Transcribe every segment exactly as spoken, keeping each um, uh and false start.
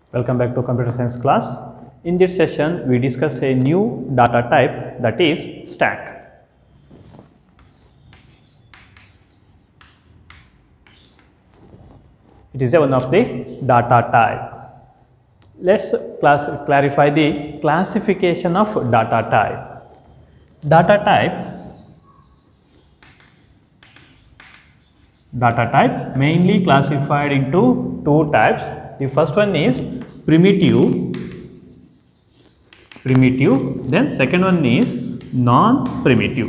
Welcome back to computer science class. In this session we discuss a new data type, that is stack. It is a one of the data type. Let's class clarify the classification of data type. Data type Data type mainly classified into two types. The first one is primitive, primitive. Then second one is non-primitive,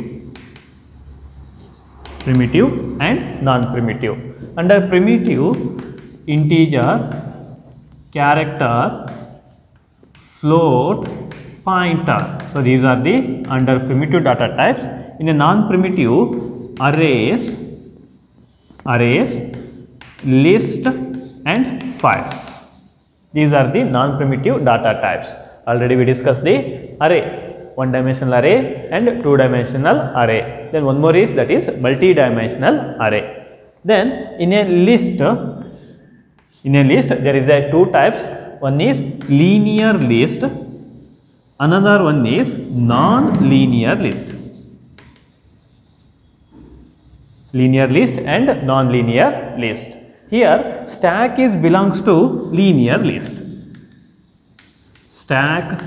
primitive and non-primitive. Under primitive, integer, character, float, pointer. So these are the under primitive data types. In a non-primitive, arrays, arrays, list and files. These are the non-primitive data types. Already we discussed the array, one dimensional array and two dimensional array. Then one more is, that is multi-dimensional array. Then in a list, in a list there is a two types. One is linear list, another one is non-linear list. Linear list and non-linear list. Here stack is belongs to linear list. Stack,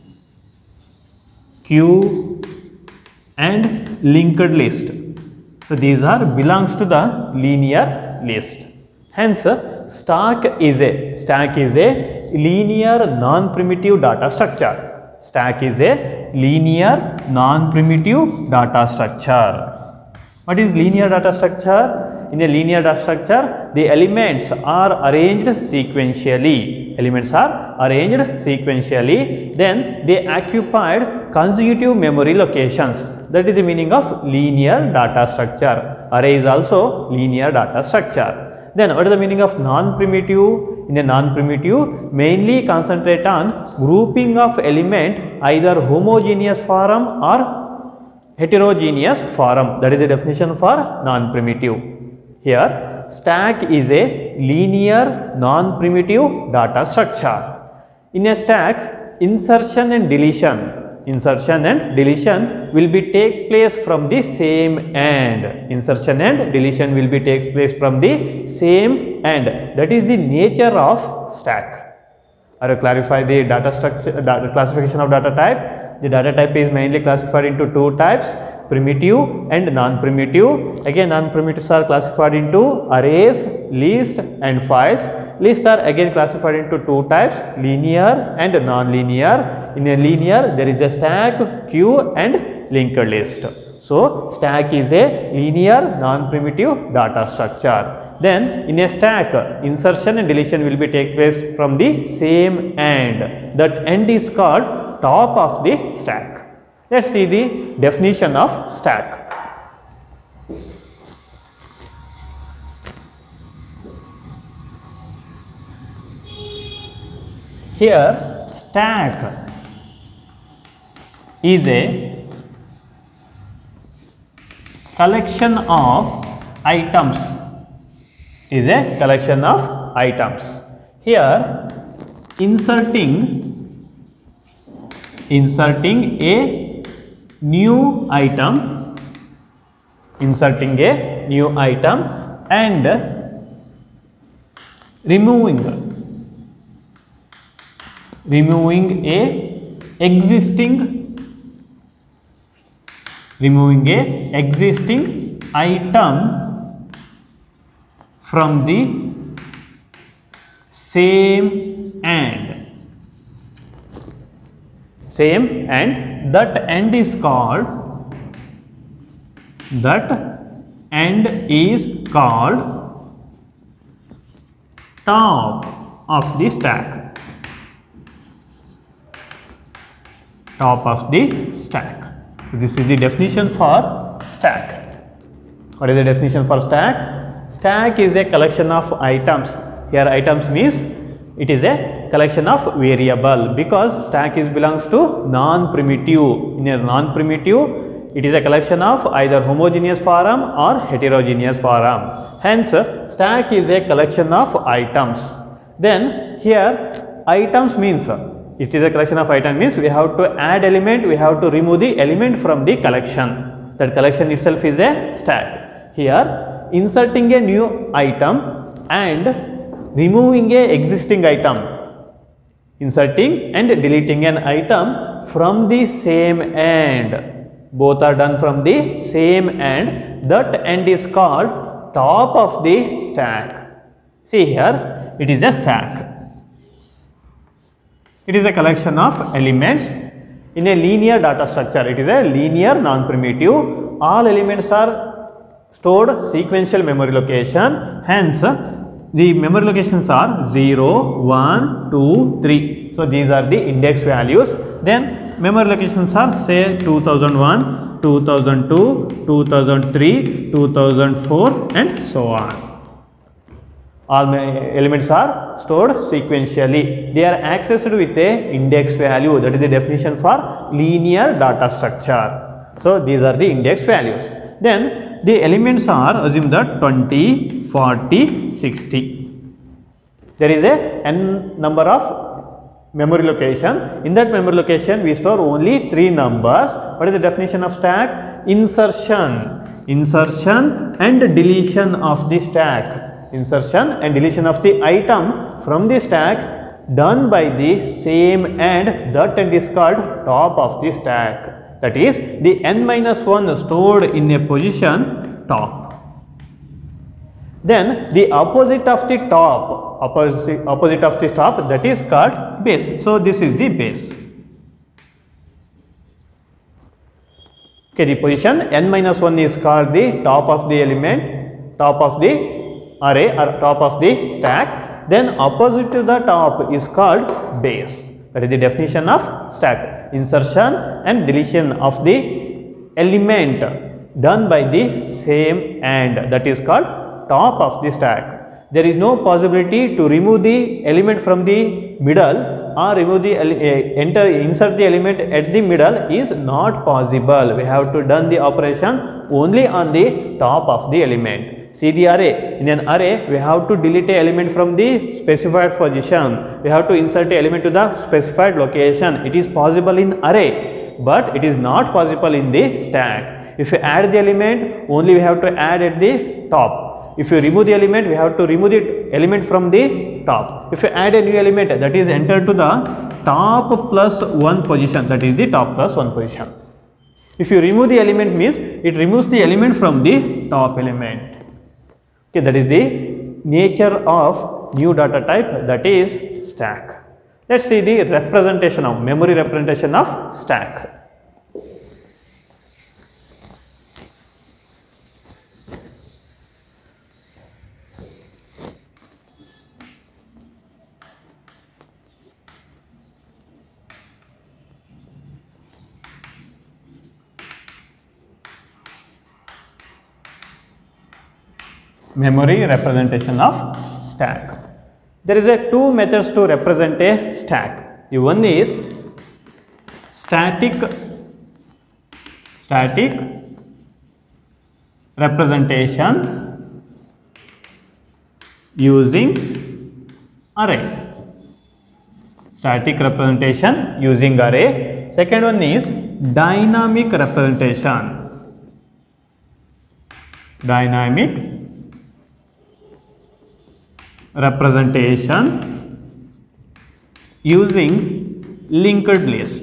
queue and linked list. So these are belongs to the linear list. Hence stack is a stack is a linear non-primitive data structure. Stack is a linear non-primitive data structure. What is linear data structure? In a linear data structure, the elements are arranged sequentially. Elements are arranged sequentially. Then they occupied consecutive memory locations. That is the meaning of linear data structure. Array is also linear data structure. Then what is the meaning of non-primitive? In a non-primitive, mainly concentrate on grouping of element either homogeneous form or heterogeneous form. That is the definition for non-primitive. Here stack is a linear non-primitive data structure. In a stack, insertion and deletion, insertion and deletion will be take place from the same end. Insertion and deletion will be take place from the same end. That is the nature of stack. I will clarify the data structure, data classification of data type. The data type is mainly classified into two types, primitive and non-primitive. Again, non-primitives are classified into arrays, list and files. Lists are again classified into two types, linear and non-linear. In a linear, there is a stack, queue and linked list. So stack is a linear non-primitive data structure. Then in a stack, insertion and deletion will be take place from the same end. That end is called top of the stack. Let us see the definition of stack. Here stack is a collection of items, is a collection of items. Here inserting inserting a new item, inserting a new item and removing, removing a existing, removing a existing item from the same end. Same and that end is called, that end is called top of the stack, top of the stack. This is the definition for stack. What is the definition for stack? Stack is a collection of items. Here items means it is a collection of variable, because stack is belongs to non-primitive. In a non-primitive, it is a collection of either homogeneous form or heterogeneous form. Hence stack is a collection of items. Then here items means it is a collection of items means we have to add element, we have to remove the element from the collection. That collection itself is a stack. Here inserting a new item and removing a existing item, inserting and deleting an item from the same end, both are done from the same end. That end is called top of the stack. See here, it is a stack. It is a collection of elements in a linear data structure. It is a linear non-primitive. All elements are stored sequential memory location. Hence, the memory locations are zero, one, two, three. So, these are the index values. Then, memory locations are say two thousand one, two thousand two, two thousand three, two thousand four and so on. All elements are stored sequentially. They are accessed with a index value. That is the definition for linear data structure. So, these are the index values. Then, the elements are, assume that twenty, forty, sixty. There is a n number of memory location. In that memory location, we store only three numbers. What is the definition of stack? Insertion, insertion and deletion of the stack. Insertion and deletion of the item from the stack done by the same end. That end is called top of the stack. That is the n minus one stored in a position top. Then the opposite of the top, opposite, opposite of the top, that is called base. So, this is the base. Okay, the position n minus one is called the top of the element, top of the array or top of the stack. Then opposite to the top is called base. That is the definition of stack. Insertion and deletion of the element done by the same end, that is called top of the stack. There is no possibility to remove the element from the middle or remove the uh, enter insert the element at the middle is not possible. We have to done the operation only on the top of the element. See the array. In an array, we have to delete a element from the specified position. We have to insert a element to the specified location. It is possible in array, but it is not possible in the stack. If you add the element, only we have to add at the top. If you remove the element, we have to remove the element from the top. If you add a new element, that is entered to the top plus one position, that is the top plus one position. If you remove the element means it removes the element from the top element. Okay, that is the nature of new data type, that is stack. Let us see the representation of memory representation of stack. Memory representation of stack. There is a two methods to represent a stack. The one is static static representation using array. Static representation using array. Second one is dynamic representation. Dynamic representation using linked list.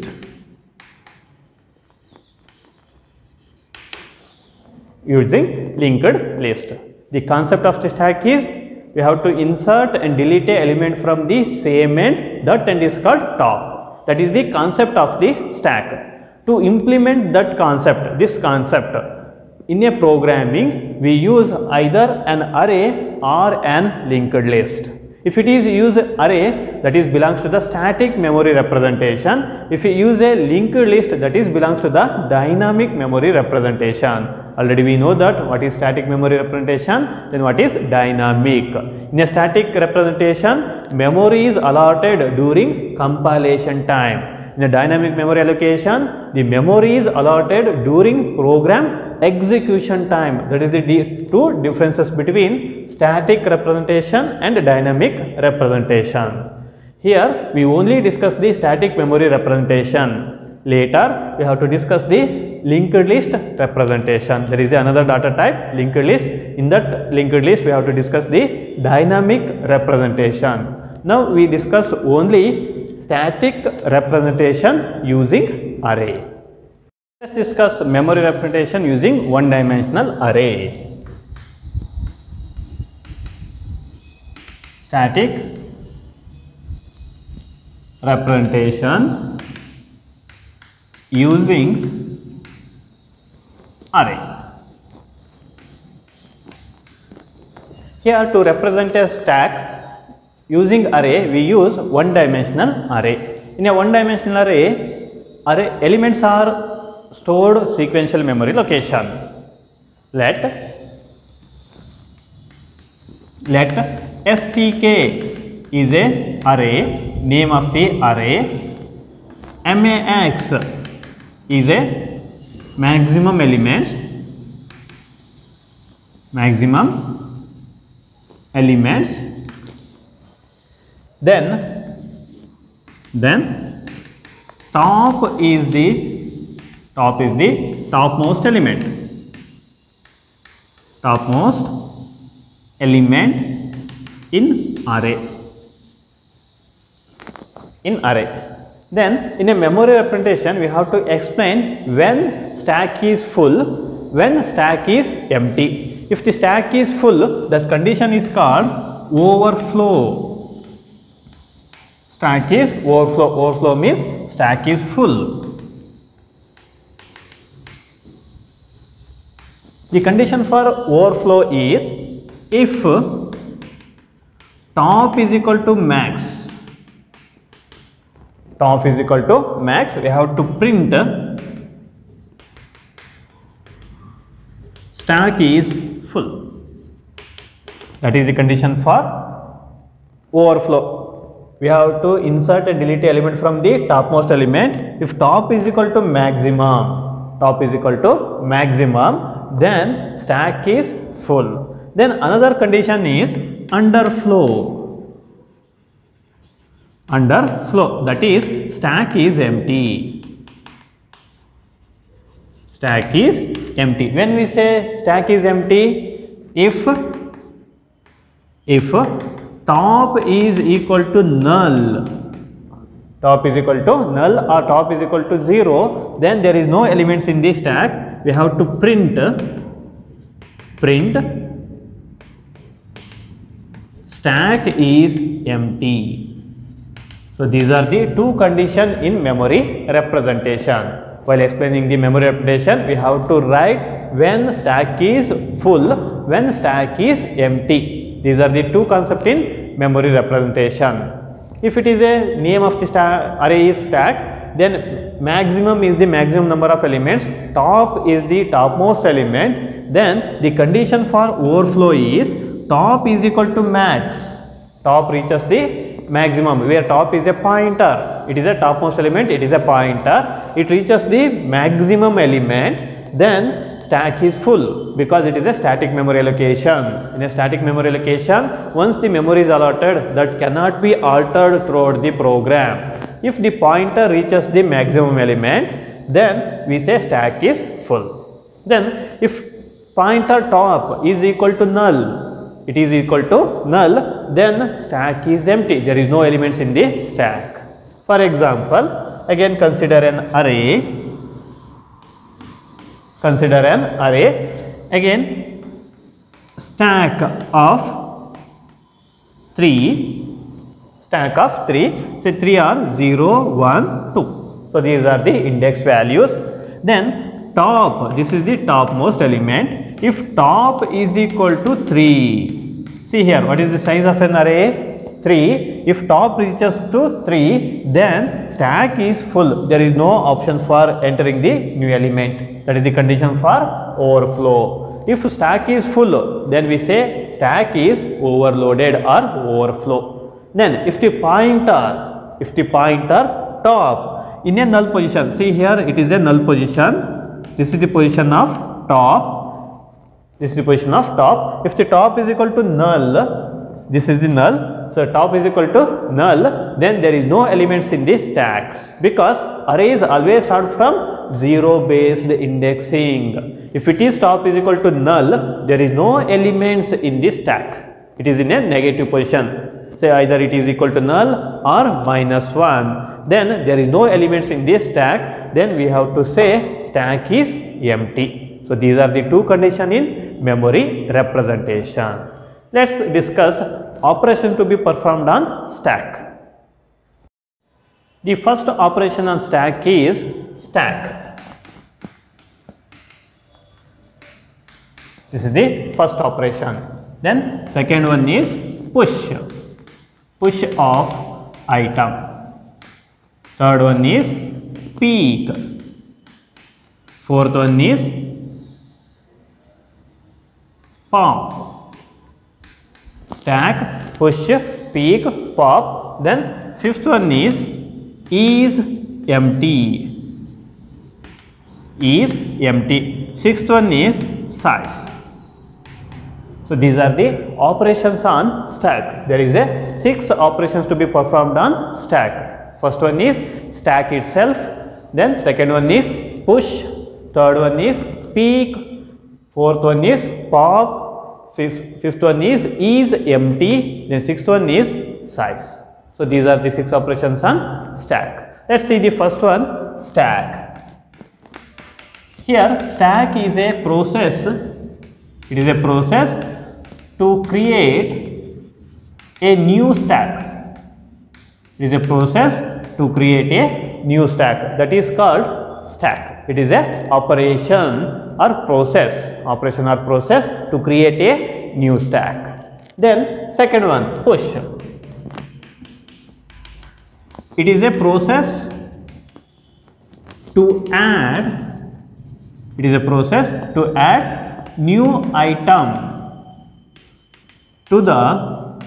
Using linked list. The concept of the stack is we have to insert and delete a element from the same end. That end is called top. That is the concept of the stack. To implement that concept, this concept in a programming, we use either an array or an linked list. If it is use array, that is belongs to the static memory representation. If you use a linked list, that is belongs to the dynamic memory representation. Already we know that what is static memory representation, then what is dynamic. In a static representation, memory is allotted during compilation time. In a dynamic memory allocation, the memory is allotted during program execution time. That is the two differences between static representation and dynamic representation. Here we only discuss the static memory representation. Later we have to discuss the linked list representation. There is another data type, linked list. In that linked list we have to discuss the dynamic representation. Now we discuss only static representation using array. Let's discuss memory representation using one dimensional array. Static representation using array. Here to represent a stack using array we use one dimensional array. In a one dimensional array, array elements are stored sequential memory location. Let let stk is a array, name of the array, max is a maximum elements, maximum elements, then then top is the top is the topmost element, topmost element in array, in array. Then in a memory representation we have to explain when stack is full, when stack is empty. If the stack is full, that condition is called overflow. Stack is overflow. Overflow means stack is full. The condition for overflow is if top is equal to max. Top is equal to max, we have to print stack is full. That is the condition for overflow. We have to insert and delete element from the topmost element. If top is equal to maximum, top is equal to maximum, then stack is full. Then another condition is underflow. Underflow, that is stack is empty. Stack is empty. When we say stack is empty, if if top is equal to null, top is equal to null or top is equal to zero, then there is no elements in the stack. We have to print print stack is empty. So these are the two conditions in memory representation. While explaining the memory representation, we have to write when stack is full, when stack is empty. These are the two concepts in memory representation. If it is a name of the stack, array is stack, then maximum is the maximum number of elements, top is the topmost element, then the condition for overflow is top is equal to max. Top reaches the maximum, where top is a pointer, it is a topmost element, it is a pointer, it reaches the maximum element, then stack is full because it is a static memory allocation. In a static memory allocation, once the memory is allotted, that cannot be altered throughout the program. If the pointer reaches the maximum element, then we say stack is full. Then if pointer top is equal to null, it is equal to null, then stack is empty. There is no elements in the stack. For example, again consider an array. Consider an array. Again, stack of three. Stack of three. Say three are zero, one, two. So these are the index values. Then top. This is the topmost element. If top is equal to three, see here, what is the size of an array? three. If top reaches to three, then stack is full. There is no option for entering the new element. That is the condition for overflow. If stack is full, then we say stack is overloaded or overflow. Then if the pointer, if the pointer top in a null position, see here it is a null position. This is the position of top. This is the position of top. If the top is equal to null, this is the null. So top is equal to null, then there is no elements in this stack, because arrays always start from zero based indexing. If it is top is equal to null, there is no elements in this stack. It is in a negative position. Say either it is equal to null or minus one. Then there is no elements in this stack. Then we have to say stack is empty. So these are the two conditions in memory representation. Let's discuss operation to be performed on stack. The first operation on stack is stack. This is the first operation. Then second one is push. Push of item. Third one is peek. Fourth one is pop. Stack, push, peek, pop. Then fifth one is is empty. Is empty. Sixth one is size. So these are the operations on stack. There is a six operations to be performed on stack. First one is stack itself. Then second one is push. Third one is peek. Fourth one is pop. Fifth, fifth one is is empty. Then sixth one is size. So these are the six operations on stack. Let's see the first one, stack. Here stack is a process. It is a process to create a new stack. It is a process to create a new stack, that is called stack. It is a operation or process, operation or process to create a new stack. Then second one, push. It is a process to add, it is a process to add new item to the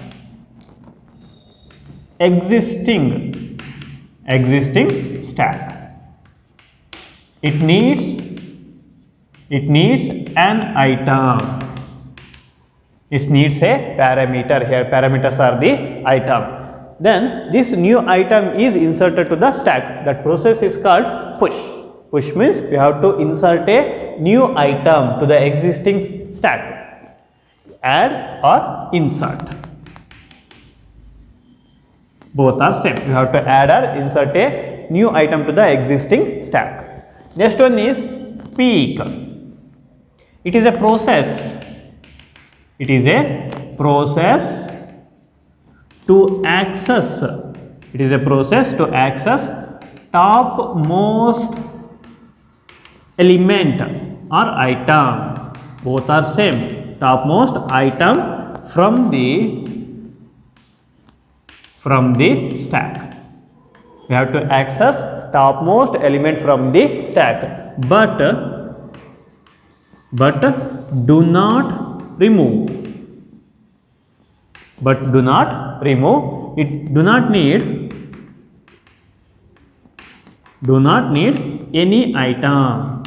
existing existing stack. It needs it needs an item. It needs a parameter. Here parameters are the item. Then this new item is inserted to the stack. That process is called push. Push means we have to insert a new item to the existing stack. Add or insert. Both are same. You have to add or insert a new item to the existing stack. Next one is peek. It is a process. It is a process to access. It is a process to access topmost element or item. Both are same. Topmost item from the from the stack. We have to access topmost element from the stack, but but do not remove. But do not remove. It do not need do not need any item.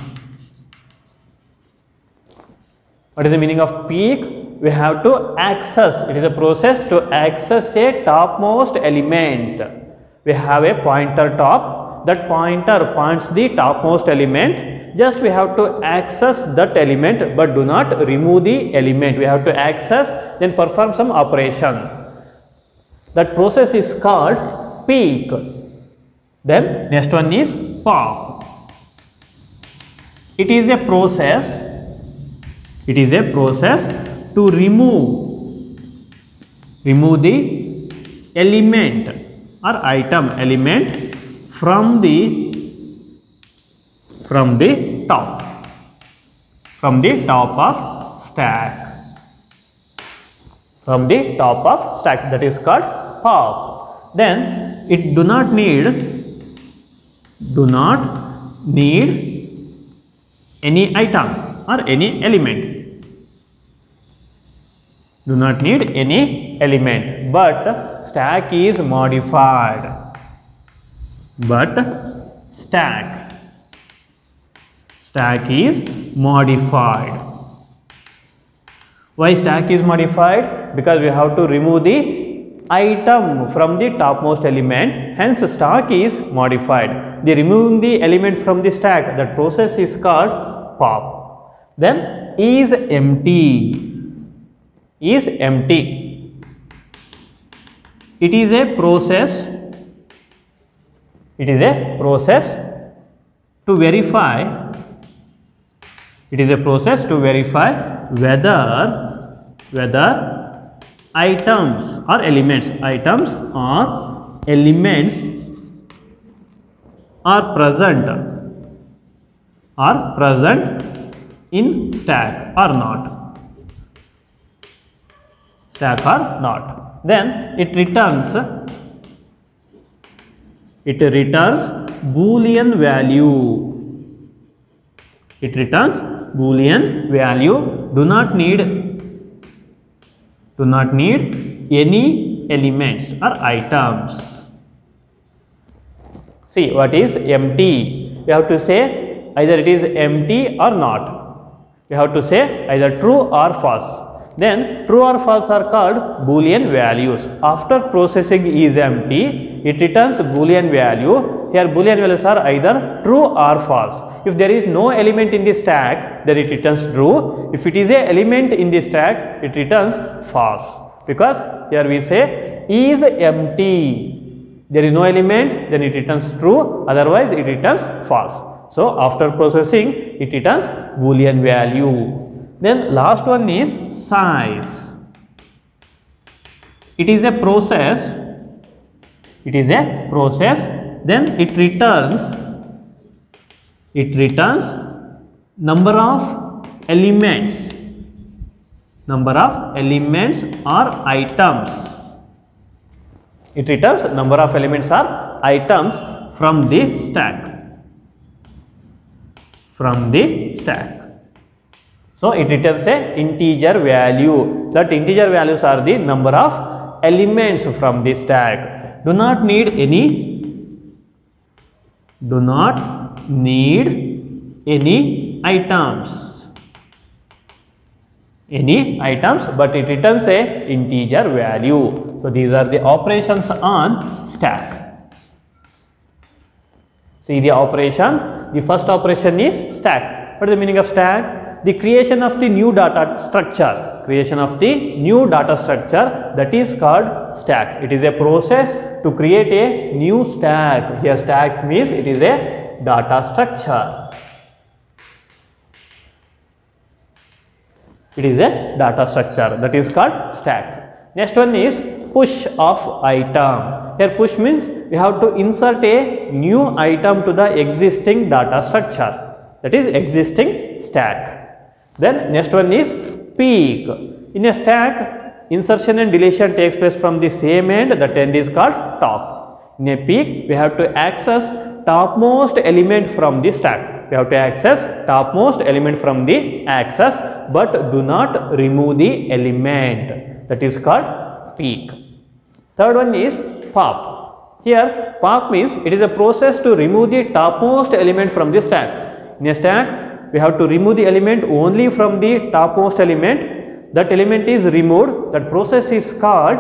What is the meaning of peek? We have to access. It is a process to access a topmost element. We have a pointer top. That pointer points the topmost element. Just we have to access that element, but do not remove the element. We have to access, then perform some operation. That process is called peek. Then next one is pop. It is a process. It is a process to remove remove the element or item element from the from the top from the top of stack from the top of stack that is called pop. Then it do not need do not need any item or any element. Do not need any element, but stack is modified. But stack stack is modified. Why stack is modified? Because we have to remove the item from the topmost element, hence stack is modified. The removing the element from the stack, that process is called pop. Then is empty, is empty. It is a process, it is a process to verify, it is a process to verify whether, whether items or elements, items or elements are present, are present in stack or not, stack or not. Then it returns, it returns Boolean value, it returns Boolean value, do not need, do not need any elements or items. See what is empty, we have to say either it is empty or not, we have to say either true or false. Then true or false are called Boolean values. After processing is empty, it returns Boolean value. Here Boolean values are either true or false. If there is no element in the stack, then it returns true. If it is a element in the stack, it returns false. Because here we say is empty, there is no element, then it returns true, otherwise it returns false. So after processing, it returns Boolean value. Then last one is size. It is a process, it is a process, then it returns, it returns number of elements, number of elements or items. It returns number of elements or items from the stack, from the stack. So it returns a integer value. That integer values are the number of elements from the stack. Do not need any, do not need any items, any items, but it returns a integer value. So these are the operations on stack. See the operation, the first operation is stack. What is the meaning of stack? The creation of the new data structure, creation of the new data structure, that is called stack. It is a process to create a new stack. Here stack means it is a data structure. It is a data structure, that is called stack. Next one is push of item. Here push means we have to insert a new item to the existing data structure, that is existing stack. Then next one is peek. In a stack, insertion and deletion takes place from the same end, that end is called top. In a peek, we have to access topmost element from the stack. We have to access topmost element from the axis, but do not remove the element, that is called peek. Third one is pop. Here pop means it is a process to remove the topmost element from the stack. In a stack, we have to remove the element only from the topmost element. That element is removed, that process is called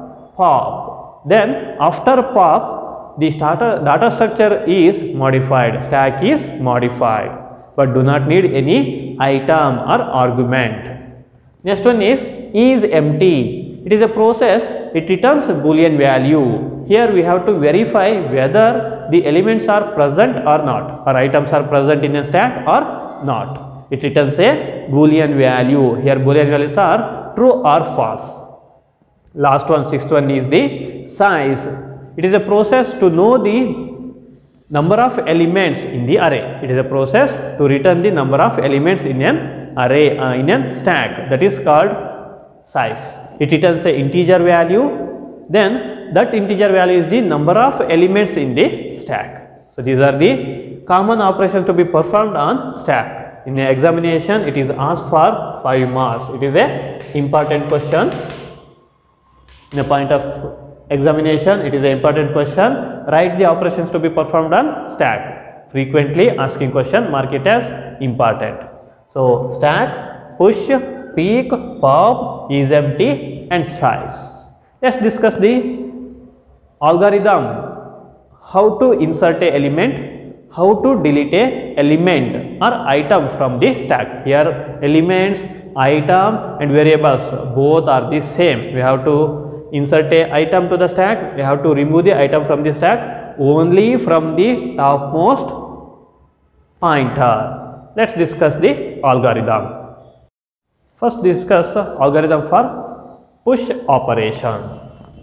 pop. Then after pop, the starter data structure is modified, stack is modified, but do not need any item or argument. Next one is is empty. It is a process, it returns Boolean value. Here we have to verify whether the elements are present or not, or items are present in a stack or not. It returns a Boolean value. Here Boolean values are true or false. Last one, sixth one is the size. It is a process to know the number of elements in the array. It is a process to return the number of elements in an array, uh, in a stack, that is called size. It returns a integer value, then that integer value is the number of elements in the stack. So these are the common operations to be performed on stack. In the examination, it is asked for five marks. It is a important question. In a point of examination, it is an important question. Write the operations to be performed on stack. Frequently asking question, mark it as important. So stack, push, peek, pop, is empty and size. Let's discuss the algorithm. How to insert a element, how to delete a element or item from the stack. Here elements, item and variables both are the same. We have to insert a item to the stack, we have to remove the item from the stack only from the topmost pointer. Let's discuss the algorithm. First discuss algorithm for push operation.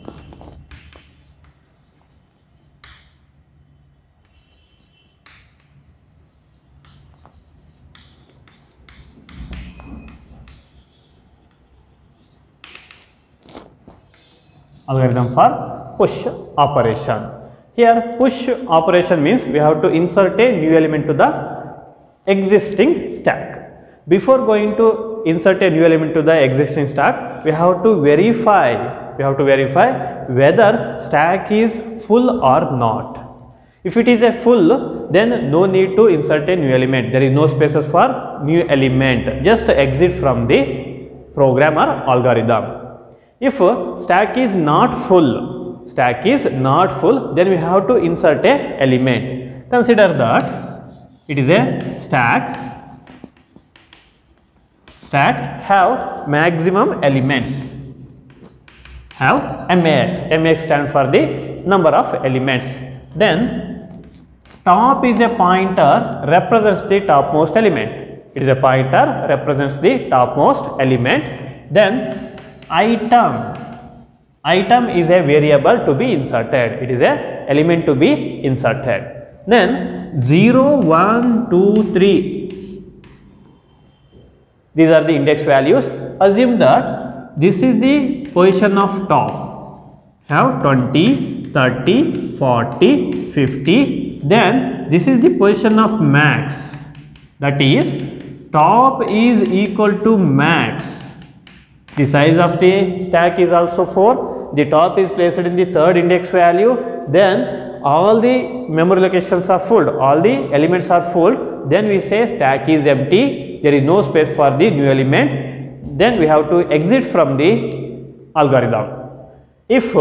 Algorithm for push operation. Here push operation means we have to insert a new element to the existing stack. Before going to insert a new element to the existing stack, we have to verify, we have to verify whether stack is full or not. If it is a full, then no need to insert a new element. There is no spaces for new element. Just exit from the program or algorithm. If stack is not full, stack is not full, then we have to insert a element. Consider that it is a stack, stack have maximum elements, have M A X, M A X stand for the number of elements. Then top is a pointer represents the topmost element, it is a pointer represents the topmost element. Then item, item is a variable to be inserted, it is a element to be inserted. Then zero, one, two, three, these are the index values. Assume that this is the position of top, have twenty, thirty, forty, fifty. Then this is the position of max, that is top is equal to max. The size of the stack is also four, the top is placed in the third index value, then all the memory locations are full, all the elements are full, then we say stack is empty, there is no space for the new element, then we have to exit from the algorithm. If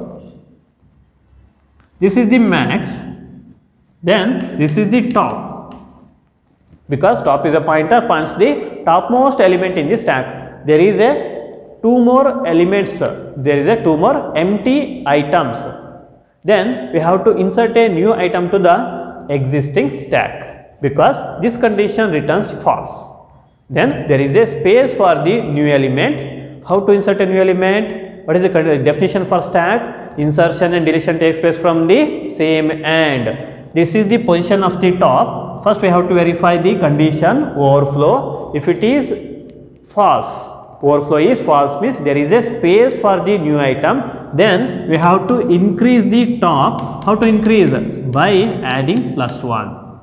this is the max, then this is the top, because top is a pointer, points the topmost element in the stack. There is a two more elements, there is a two more empty items, then we have to insert a new item to the existing stack, because this condition returns false. Then there is a space for the new element. How to insert a new element? What is the definition for stack? Insertion and deletion takes place from the same end. This is the position of the top. First we have to verify the condition overflow. If it is false, overflow is false means there is a space for the new item, then we have to increase the top. How to increase? By adding plus one,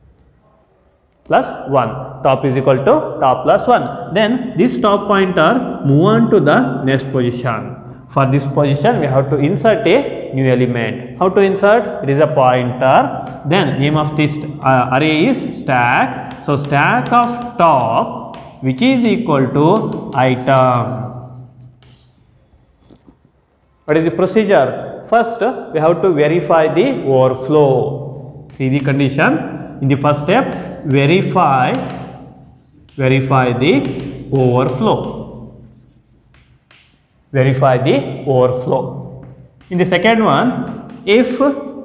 plus one, top is equal to top plus one. Then this top pointer move on to the next position. For this position we have to insert a new element. How to insert? It is a pointer, then name of this uh, array is stack. So stack of top, which is equal to item. What is the procedure? First we have to verify the overflow. See the condition. In the first step, verify verify the overflow. Verify the overflow. In the second one, if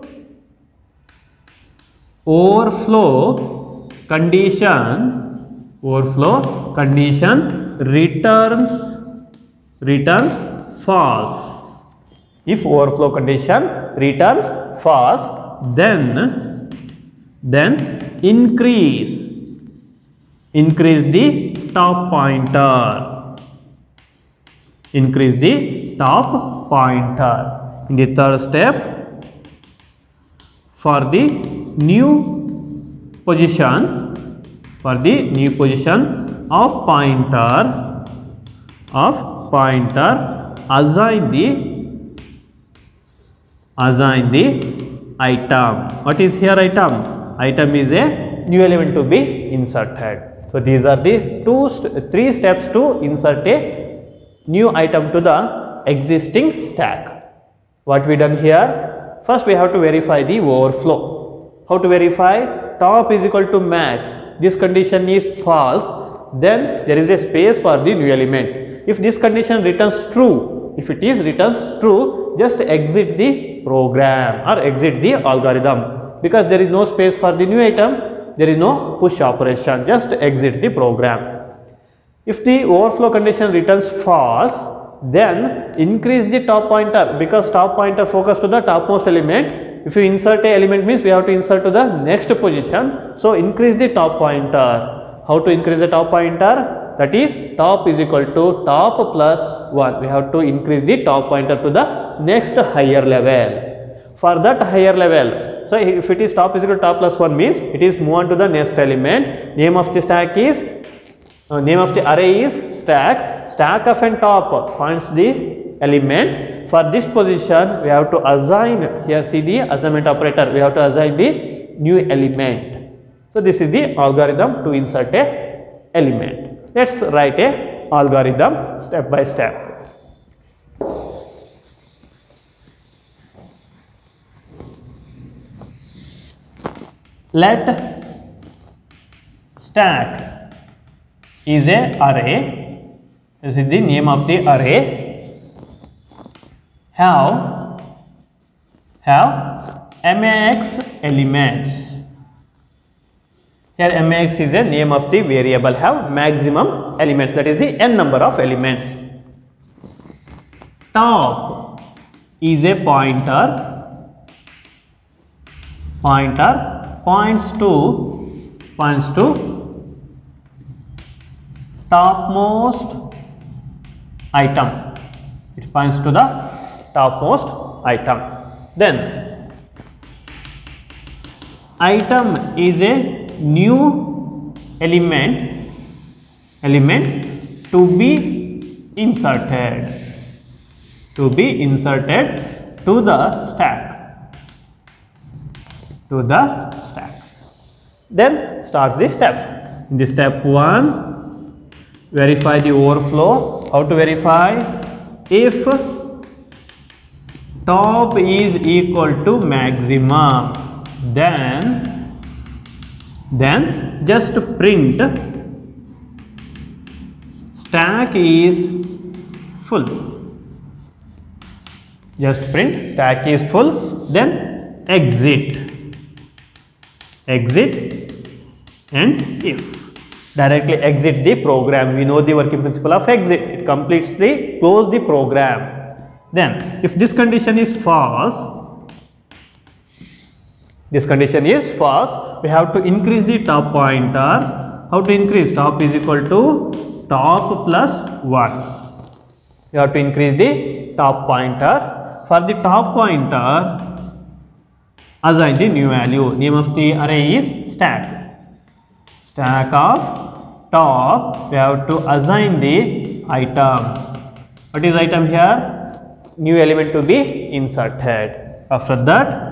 overflow condition overflow condition returns returns false. If overflow condition returns false, then then increase increase the top pointer. Increase the top pointer. In the third step, for the new position, for the new position of pointer of pointer, assign the assign the item. What is here item? Item is a new element to be inserted. So these are the two st three steps to insert a new item to the existing stack. What we done here? First we have to verify the overflow. How to verify? Top is equal to max. This condition is false. Then there is a space for the new element. If this condition returns true, if it is returns true, just exit the program or exit the algorithm, because there is no space for the new item, there is no push operation, just exit the program. If the overflow condition returns false, then increase the top pointer, because top pointer focus to the topmost element. If you insert a element means we have to insert to the next position, so increase the top pointer. How to increase the top pointer? That is, top is equal to top plus one. We have to increase the top pointer to the next higher level. For that higher level, so if it is top is equal to top plus one means it is move on to the next element. Name of the stack is, uh, name of the array is stack. Stack of and top points the element. For this position, we have to assign, here see the assignment operator, we have to assign the new element. So this is the algorithm to insert a element. Let's write a algorithm step by step. Let stack is a array. This is the name of the array. Have have max elements. Here max is a name of the variable, have maximum elements, that is the n number of elements. Top is a pointer, pointer points to, points to topmost item, it points to the topmost item. Then item is a new element, element to be inserted, to be inserted to the stack, to the stack. Then start the step. In the step one, verify the overflow. How to verify? If top is equal to maximum, then then just print stack is full. Just print stack is full, then exit, exit and if. Directly exit the program. We know the working principle of exit. It completes the, close the program. Then if this condition is false, this condition is false, we have to increase the top pointer. How to increase? Top is equal to top plus one. You have to increase the top pointer. For the top pointer, assign the new value. Name of the array is stack. Stack of top, we have to assign the item. What is item here? New element to be inserted. After that,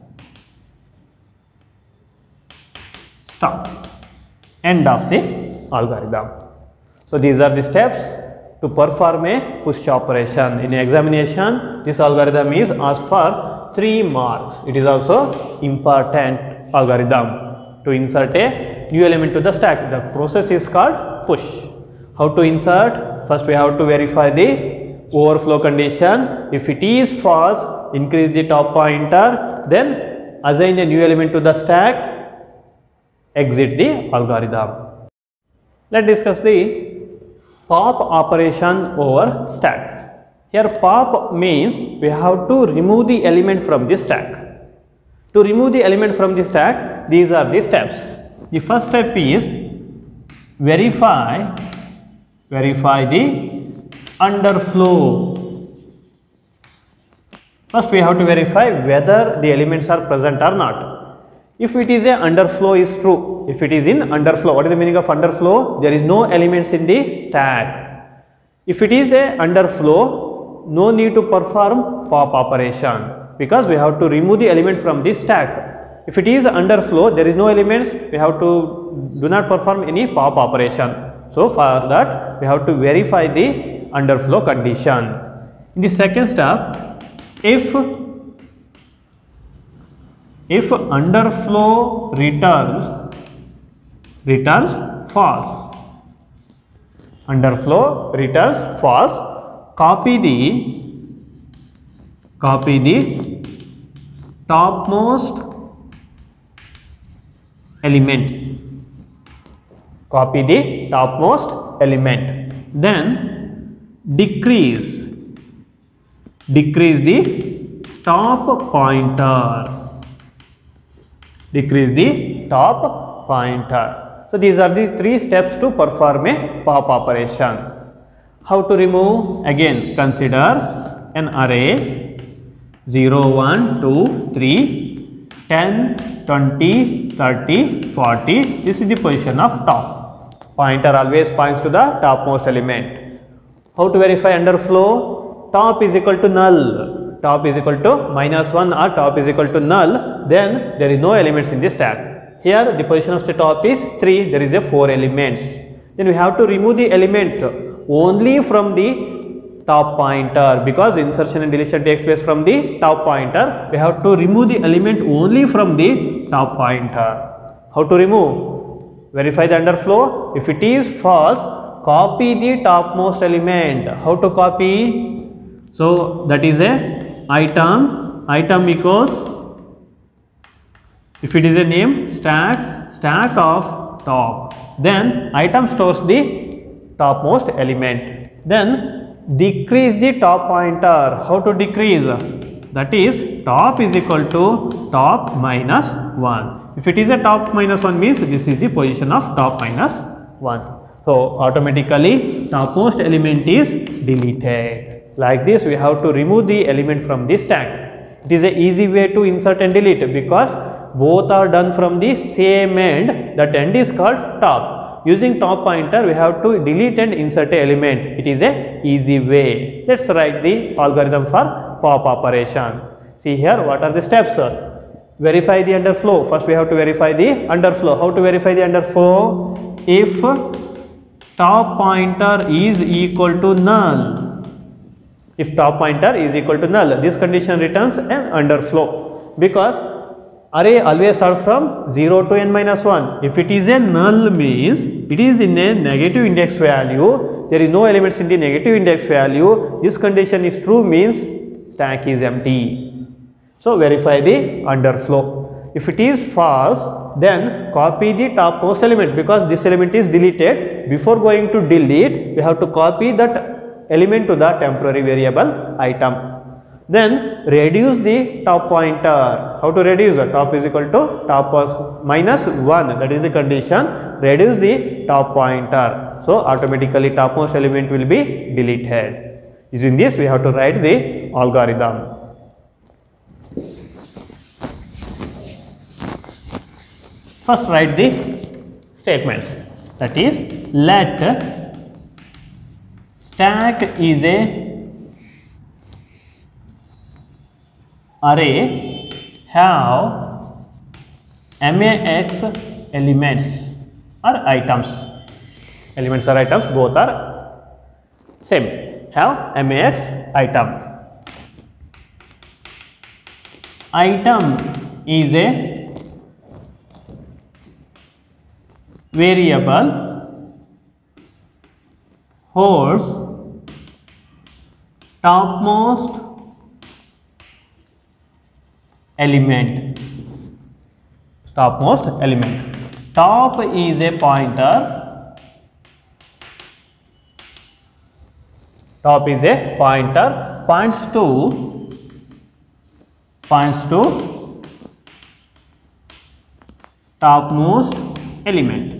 stop. End of the algorithm. So these are the steps to perform a push operation. In examination, this algorithm is asked for three marks. It is also important algorithm to insert a new element to the stack. The process is called push. How to insert? First we have to verify the overflow condition. If it is false, increase the top pointer, then assign a new element to the stack, exit the algorithm. Let's discuss the pop operation over stack. Here pop means we have to remove the element from the stack. To remove the element from the stack, these are the steps. The first step is verify, verify the underflow. First we have to verify whether the elements are present or not. If it is a underflow is true, if it is in underflow, what is the meaning of underflow? There is no elements in the stack. If it is a underflow, no need to perform pop operation, because we have to remove the element from the stack. If it is underflow, there is no elements, we have to do not perform any pop operation. So for that we have to verify the underflow condition. In the second step, if if underflow returns returns false, underflow returns false, copy the copy the topmost element, copy the topmost element, then decrease decrease the top pointer, decrease the top pointer. So these are the three steps to perform a pop operation. How to remove? Again, consider an array zero, one, two, three, ten, twenty, thirty, forty. This is the position of top. Pointer always points to the topmost element. How to verify underflow? Top is equal to null. Top is equal to minus one or top is equal to null. Then there is no elements in the stack. Here the position of the top is three. There is a four elements. Then we have to remove the element only from the top pointer, because insertion and deletion takes place from the top pointer. We have to remove the element only from the top pointer. How to remove? Verify the underflow. If it is false, copy the topmost element. How to copy? So that is a item, item equals, if it is a name, stack, stack of top, then item stores the topmost element. Then decrease the top pointer. How to decrease? That is top is equal to top minus one. If it is a top minus one, means this is the position of top minus one. So automatically topmost element is deleted. Like this we have to remove the element from the stack. It is a easy way to insert and delete, because both are done from the same end. That end is called top. Using top pointer we have to delete and insert a element. It is a easy way. Let's write the algorithm for pop operation. See here, what are the steps? Verify the underflow. First we have to verify the underflow. How to verify the underflow? If top pointer is equal to null, if top pointer is equal to null, this condition returns an underflow, because array always starts from zero to n minus one. If it is a null, means it is in a negative index value, there is no elements in the negative index value. This condition is true, means stack is empty. So verify the underflow. If it is false, then copy the topmost element, because this element is deleted. Before going to delete, we have to copy that element to the temporary variable item. Then reduce the top pointer. How to reduce? Top is equal to top minus one. That is the condition. Reduce the top pointer. So automatically topmost element will be deleted. Using this we have to write the algorithm. First write the statements. That is, let stack is a array have max elements or items. Elements or items, both are same. Have max item. Item is a variable holds topmost element. Topmost element. Top is a pointer. Top is a pointer. Points to points to topmost element.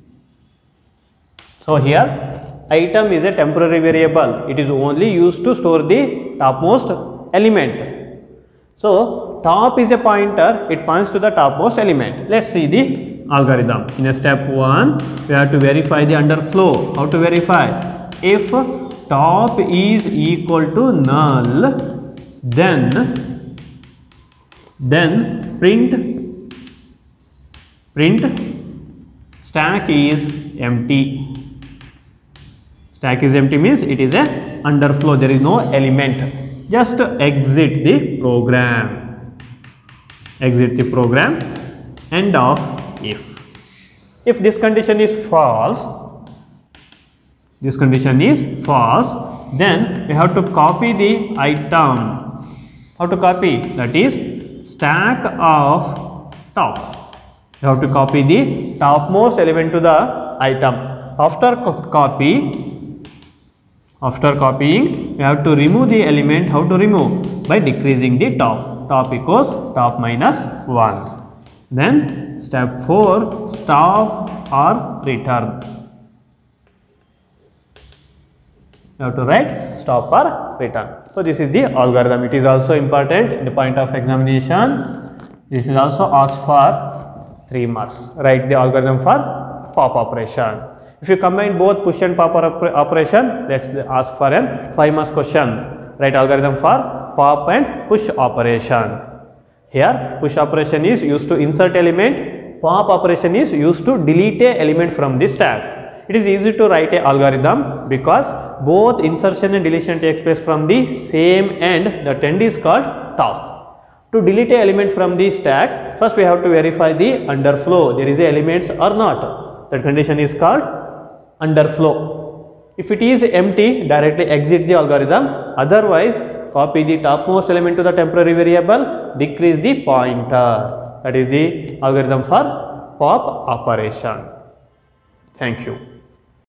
So here item is a temporary variable. It is only used to store the topmost element. So top is a pointer. It points to the topmost element. Let's see the algorithm. In a step one, we have to verify the underflow. How to verify? If top is equal to null, then then print print stack is empty. Stack is empty means it is a underflow, there is no element, just exit the program, exit the program, end of if. If this condition is false, this condition is false, then we have to copy the item. How to copy? That is stack of top. You have to copy the topmost element to the item. After co copy, after copying, we have to remove the element. How to remove? By decreasing the top. Top equals top minus one. Then step four, stop or return. You have to write stop or return. So this is the algorithm. It is also important in the point of examination. This is also asked for three marks. Write the algorithm for pop operation. If you combine both push and pop operation, let's ask for a five marks question. Write algorithm for pop and push operation. Here push operation is used to insert element, pop operation is used to delete a element from the stack. It is easy to write a algorithm because both insertion and deletion takes place from the same end. That end is called top. To delete a element from the stack, first we have to verify the underflow, there is a elements or not. That condition is called underflow. If it is empty, directly exit the algorithm. Otherwise, copy the topmost element to the temporary variable, decrease the pointer. That is the algorithm for pop operation. Thank you.